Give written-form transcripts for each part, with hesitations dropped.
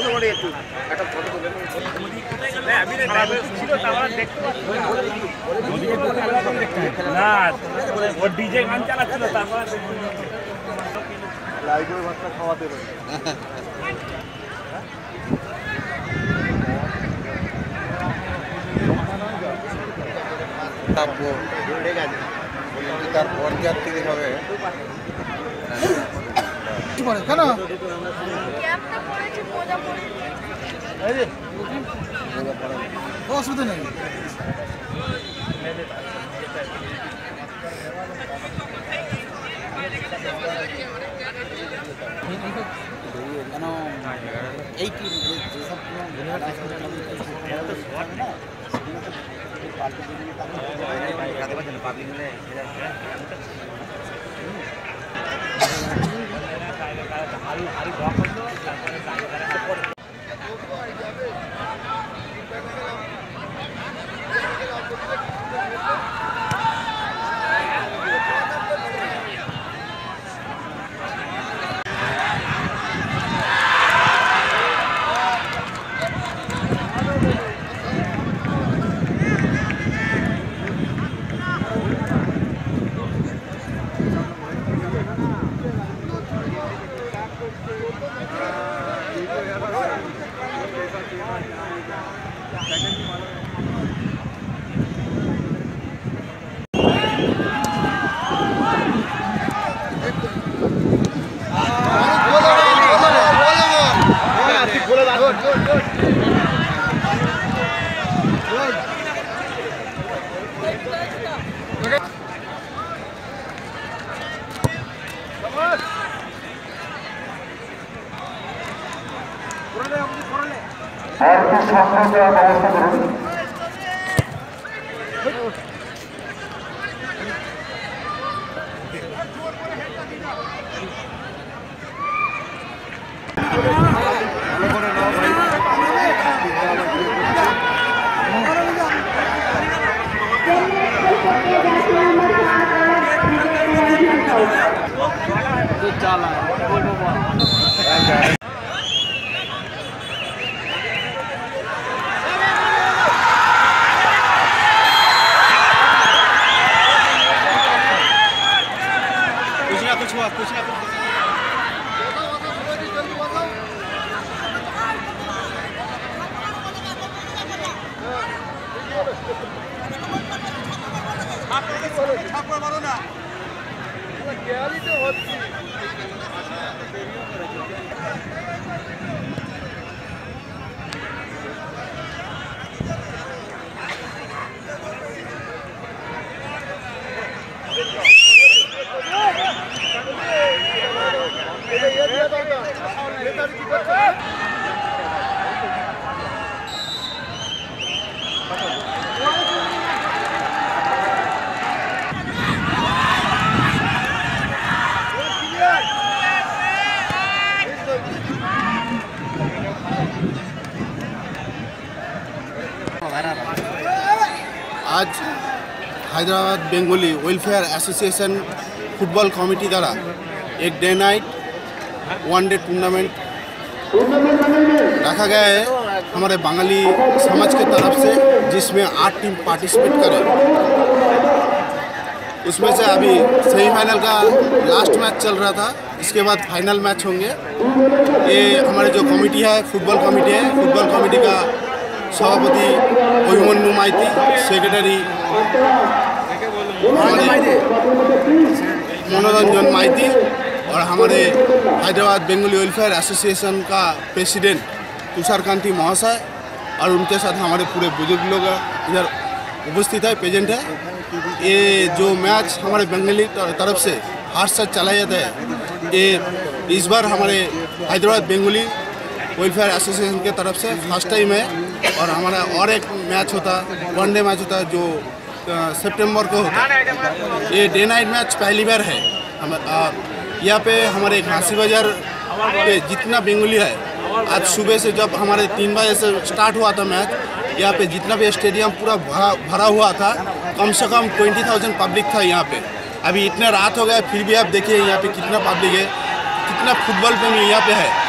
DJ গান চালাচ্ছিল তারপর ভাতটা খাওয়াতে পারি। তার পর্যাপ্তি হবে কেন অসুবিধা নেই। এই কি যেসব পাবলিক आज Hyderabad Bengali welfare association football committee द्वारा एक day night one day tournament रखा गया है हमारे बंगाली समाज के तरफ से, जिसमें 8 टीम पार्टिसिपेट करें। उसमें से अभी सेमीफाइनल का लास्ट मैच चल रहा था, इसके बाद फाइनल मैच होंगे। ये हमारे जो कमेटी है फुटबॉल कमेटी है, फुटबॉल कमेटी का सभापति अभिमन्यु माइती, सेक्रेटरी मनोरंजन माइती और हमारे हैदराबाद बेंगली वेलफेयर एसोसिएशन का प्रेसिडेंट तुषारकांति महाशय और उनके साथ हमारे पूरे बुजुर्ग लोग इधर उपस्थित है, प्रेजेंट है। ये जो मैच हमारे बंगाली तरफ से हर साल चलाया जाता है, ये इस बार हमारे हैदराबाद बेंगली वेलफेयर एसोसिएशन के तरफ से फर्स्ट टाइम है। और हमारा और एक मैच होता है, वन डे मैच होता है जो सितंबर को होता है। ये डे नाइट मैच पहली बार है। हम यहाँ पे हमारे घासी बाजार पे जितना बेंगली है, आज सुबह से जब हमारे 3 बजे से स्टार्ट हुआ था मैच, यहाँ पे जितना भी स्टेडियम पूरा भरा हुआ था, कम से कम 20,000 पब्लिक था यहाँ पे। अभी इतने रात हो गए फिर भी आप देखिए यहाँ पे कितना पब्लिक है, कितना फुटबॉल प्रेमी यहाँ पे है,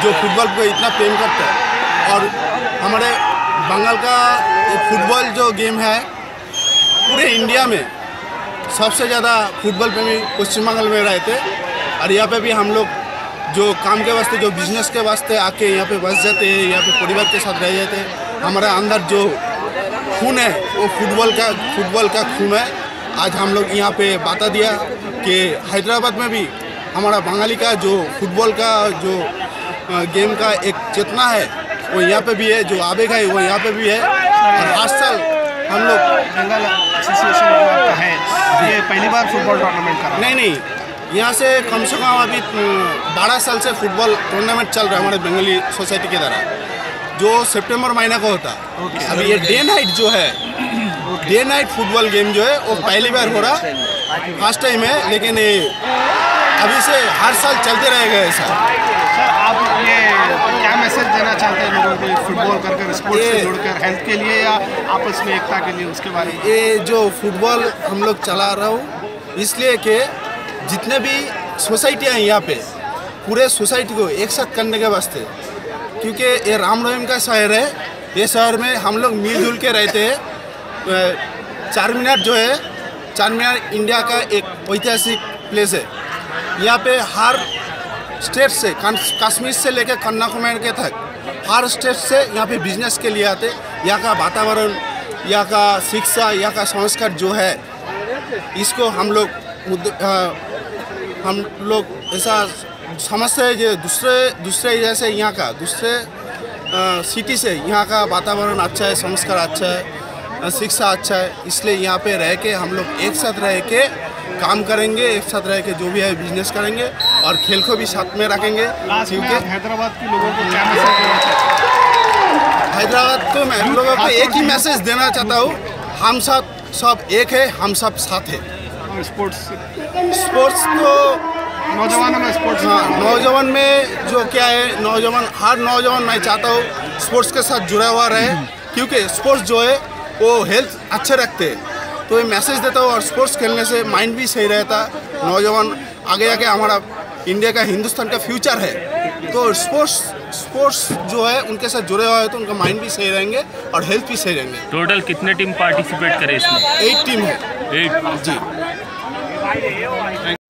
जो फुटबॉल को इतना प्रेम करता है। और हमारे बंगाल का फुटबॉल जो गेम है पूरे इंडिया में सबसे ज़्यादा फुटबॉल प्रेमी पश्चिम बंगाल में रहते। और यहाँ पे भी हम लोग जो काम के वास्ते, जो बिजनेस के वास्ते आके यहाँ पे बस जाते हैं, यहाँ पे परिवार के साथ रह जाते हैं। हमारे अंदर जो खून है वो फुटबॉल का खून है। आज हम लोग यहाँ पे बता दिया कि हैदराबाद में भी हमारा बंगाली का जो फुटबॉल का जो गेम का एक चेतना है वो यहाँ पे भी है, जो आवेग है वो यहाँ पे भी है। और हर साल हम लोग बंगाल एसोसिएशन का है, ये पहली बार फुटबॉल टूर्नामेंट कर रहा है? नहीं, यहाँ से कम अभी 12 साल से फुटबॉल टूर्नामेंट चल रहा है हमारे बंगाली सोसाइटी के द्वारा, जो सितंबर महीने को होता है। अभी ये डे नाइट जो है, डे नाइट फुटबॉल गेम जो है वो पहली बार हो रहा, फर्स्ट टाइम है। लेकिन अभी से हर साल चलते रहेगा ऐसा। सर, आप ये क्या मैसेज देना चाहते हैं लोगों को फुटबॉल कर स्पोर्ट्स से जुड़कर, हेल्थ के लिए या आपस में एकता के लिए, उसके बारे में? ये जो फुटबॉल हम लोग चला रहा हूँ इसलिए कि जितने भी सोसाइटियाँ हैं यहाँ पे, पूरे सोसाइटी को एक साथ करने के वास्ते, क्योंकि ये राम रहीम का शहर है। ये शहर में हम लोग मिलजुल के रहते हैं। चार मीनार जो है, चार मीनार इंडिया का एक ऐतिहासिक प्लेस है। यहाँ पे हर स्टेट से, कश्मीर से लेकर कन्याकुमारी तक हर स्टेट से यहाँ पे बिजनेस के लिए आते। यहाँ का वातावरण, यहाँ का शिक्षा, यहाँ का संस्कार जो है, इसको हम लोग ऐसा समझते हैं जो दूसरे जैसे यहाँ का दूसरे सिटी से यहाँ का वातावरण अच्छा है, संस्कार अच्छा है, शिक्षा अच्छा है। इसलिए यहाँ पे रह के हम लोग एक साथ रह के काम करेंगे, एक साथ रह के जो भी है बिजनेस करेंगे और खेल को भी साथ में रखेंगे। क्योंकि हैदराबाद के लोगों को क्या मैसेज देना चाहते हैं? हैदराबाद को मैं हम लोगों को एक ही मैसेज देना चाहता हूँ, हम सब एक है, हम सब साथ है। स्पोर्ट्स तो नौजवानों में स्पोर्ट्स, हाँ, नौजवान में जो क्या है, हर नौजवान मैं चाहता हूँ स्पोर्ट्स के साथ जुड़ा हुआ रहे, क्योंकि स्पोर्ट्स जो है वो हेल्थ अच्छे रखते हैं। तो ये मैसेज देता हूँ। और स्पोर्ट्स खेलने से माइंड भी सही रहता है। नौजवान आगे आके हमारा इंडिया का, हिंदुस्तान का फ्यूचर है। तो स्पोर्ट्स जो है उनके साथ जुड़े हुए हैं तो उनका माइंड भी सही रहेंगे और हेल्थ भी सही रहेंगे। टोटल कितने टीम पार्टिसिपेट करे इसमें? 8 टीम है। 8 जी।